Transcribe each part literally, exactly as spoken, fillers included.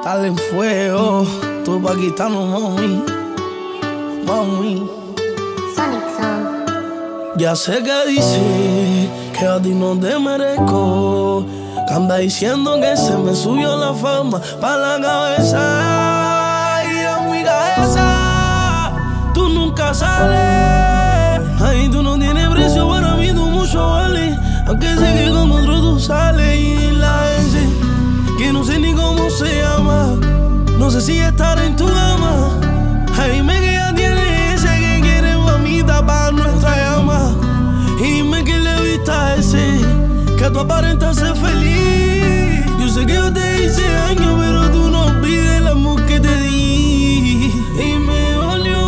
Dale en fuego, tú pa' quitarnos, mami, mami. Sonic Sound. Ya sé que dice que a ti no te merezco, que anda diciendo que se me subió la fama pa' la cabeza. Y en mi cabeza tú nunca sales. Ay, tú no tienes precio, para mí tú mucho vale. Aunque sé que con otro tú sales. Y la S, que no sé ni cómo se llama, no sé si estar en tu cama. Ay, dime que ya tiene ese que quiere mamita pa' nuestra llama. Y dime que le viste a ese que tú aparentas ser feliz. Yo sé que yo te hice daño, pero tú no olvides el amor que te di. Y me dolió,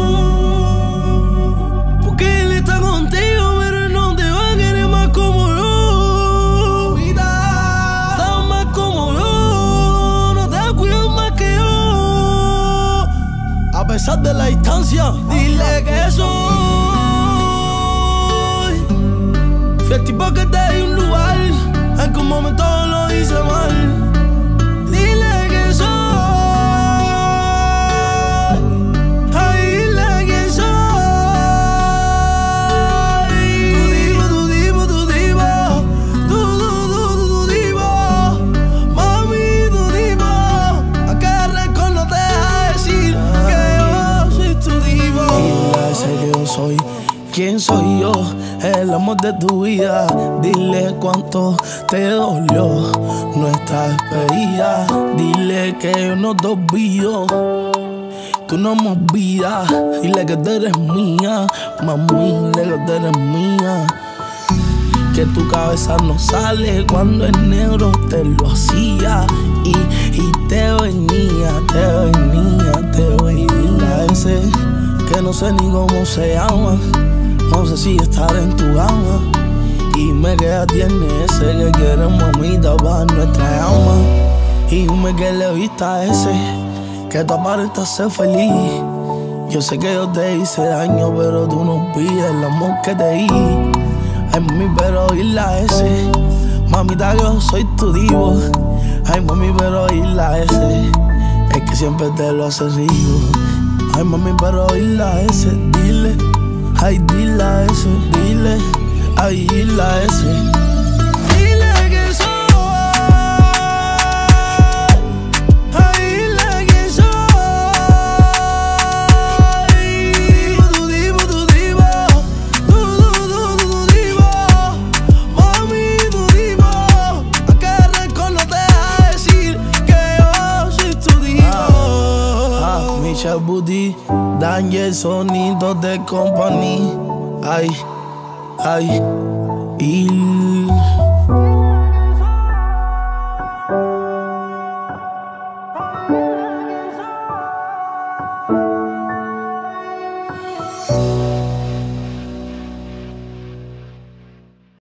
porque él está contigo, pero él no te va a querer más como yo. Tan más como yo, no te cuidas más que yo. A pesar de la distancia, dile que soy. Fui el tipo que te di un lugar, en que un momento lo hice mal. Dile que soy. Ay, dile que soy. Tu divo, tu divo, tu divo. Tu, tu, tu, tu, tu divo. Mami, tu divo. A que récord no te deja decir que yo soy tu divo. Dile ese que yo soy. ¿Quién soy yo? El amor de tu vida. Dile cuánto te dolió nuestra despedida. Dile que yo no te olvido, tú no me olvidas. Dile que tú eres mía, mami, dile que tú eres mía. Que tu cabeza no sale cuando el negro te lo hacía. Y, y te venía, te venía, te venía. Ese que no sé ni cómo se llama, no sé si estar en tu gama. Y me queda tiene ese que quiere mamita pa' nuestra llama. Y me que le viste a ese que tú aparentas ser feliz. Yo sé que yo te hice daño, pero tú no olvides el amor que te di. Ay, mami, pero dile a ese, mamita, que yo soy tu divo. Ay, mami, pero dile a ese, es que siempre te lo hace río. Ay, mami, pero dile a ese, dile. Ay, dile a ese, dile, ay, dile a ese. Dile que soy. Ay, dile que soy. Tu divo, tu divo. Tu, tu, tu, tu divo. Mami, tu divo. A que récord no te deja decir que yo soy tu divo. Ah, ah, Michelle Booty, Danger, sonidos de company. Ay, ay, y